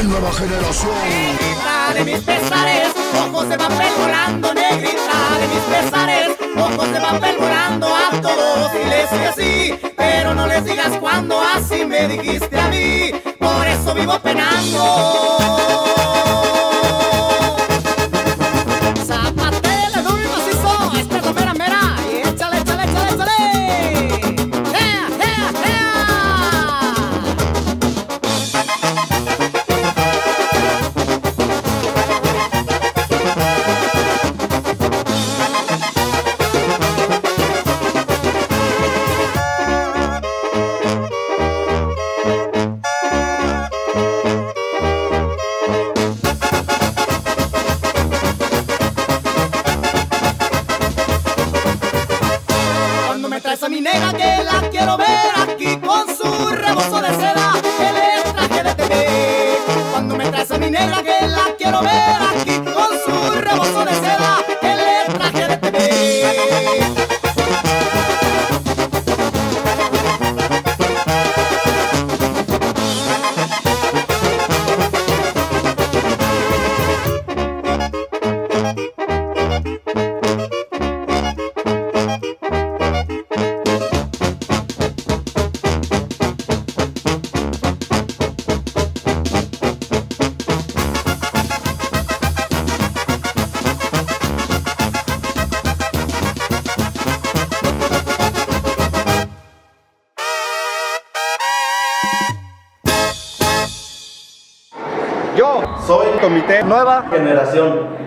nueva generación. Negrita de mis pesares, ojos de papel volando. Negrita de mis pesares, ojos de papel volando. A todos diles que sí, pero no les digas cuando. Así me dijiste a mí, por eso vivo penando. Zapatela, duro y macizo, esta es la mera mera. Y échale, échale, échale, échale. ¡Ea, ea, ea! A mi negra que la quiero ver aquí con su rebozo de seda, el traje de TV. Cuando me traes a mi negra que la quiero ver aquí con su rebozo de seda, el traje de TV. Yo soy Comité Nueva Generación.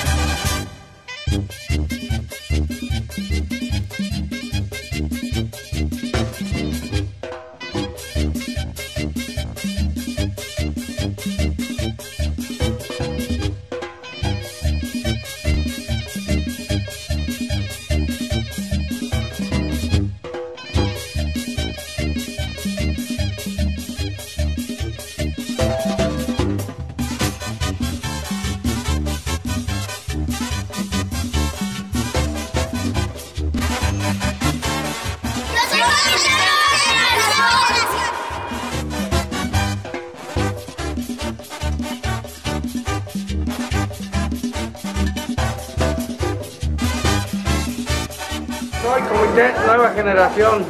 Soy Comité Nueva Generación.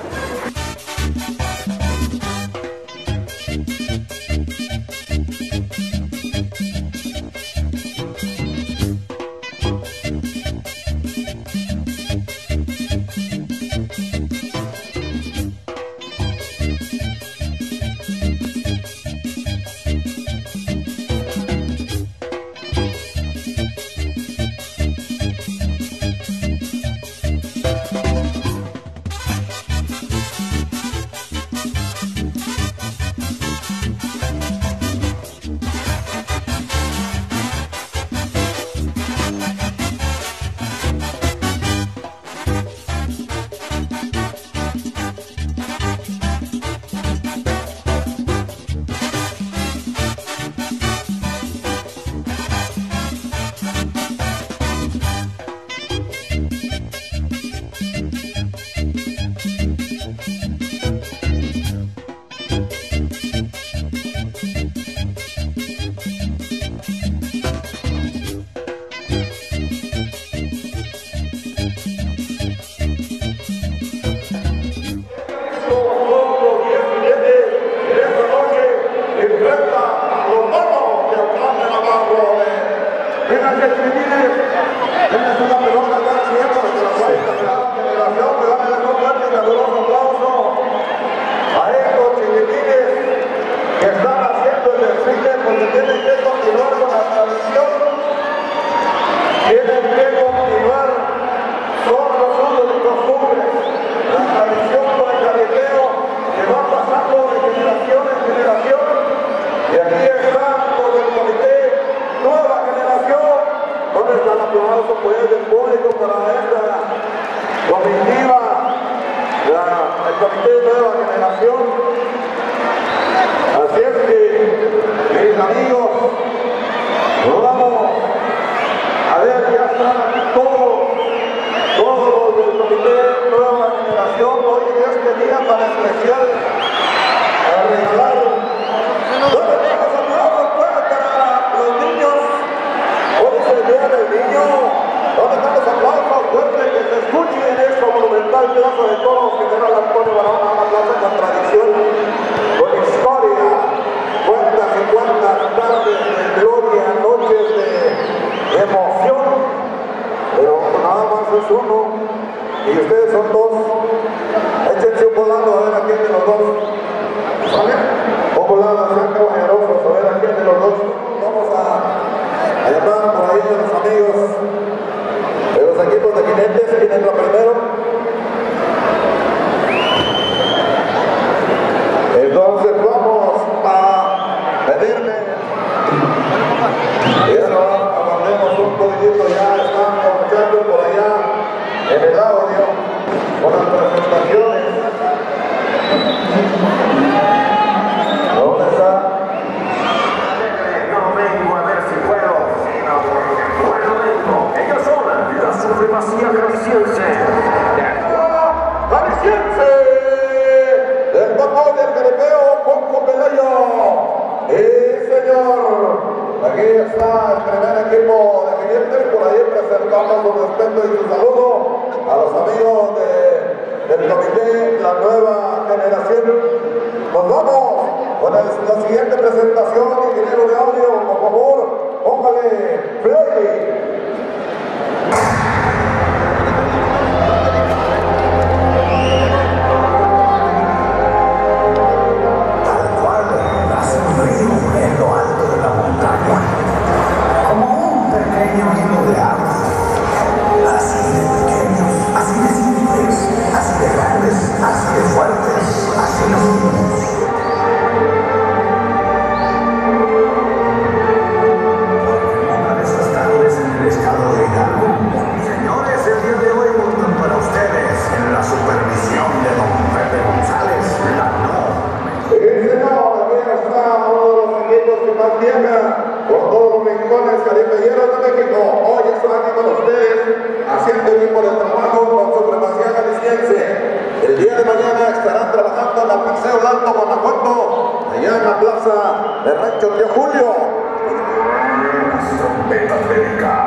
Comité Nueva Generación. Así es que, mis amigos, nos vamos a ver, ya están todos los del Comité Nueva Generación hoy en este día tan especial a regalar. ¿Dónde están los aplausos, pues? y ustedes son dos. Échense un volado a ver a quién de los dos. ¿Vale? Un volado, sean caballerosos, a ver a quién de los dos. Vamos a llamar por ahí a los amigos de los equipos de jinetes. ¿Quién entra primero? Entonces vamos a pedirle. Ya no aguantemos un poquitito, ya están los muchachos por allá en el audio con las presentaciones. ¿Dónde está? No vengo a ver si puedo, sino bueno vengo. Ellos son la supremacía jalisciense. ¡Jalisciense! Del papá del caripeo, Juanjo Pelayo. ¡Sí, señor! Aquí está el primer equipo de jinetes. Por ahí presentamos con respeto y su saludo a los amigos del comité La Nueva Generación. Nos vamos con la siguiente presentación. Ingeniero de audio, por favor, póngale play. Haciendo equipo de trabajo con supremacía jalisciense. El día de mañana estarán trabajando en la Paseo Alto, Guanajuato, allá en la plaza de Rancho Tío Julio. Las trompetas médicas.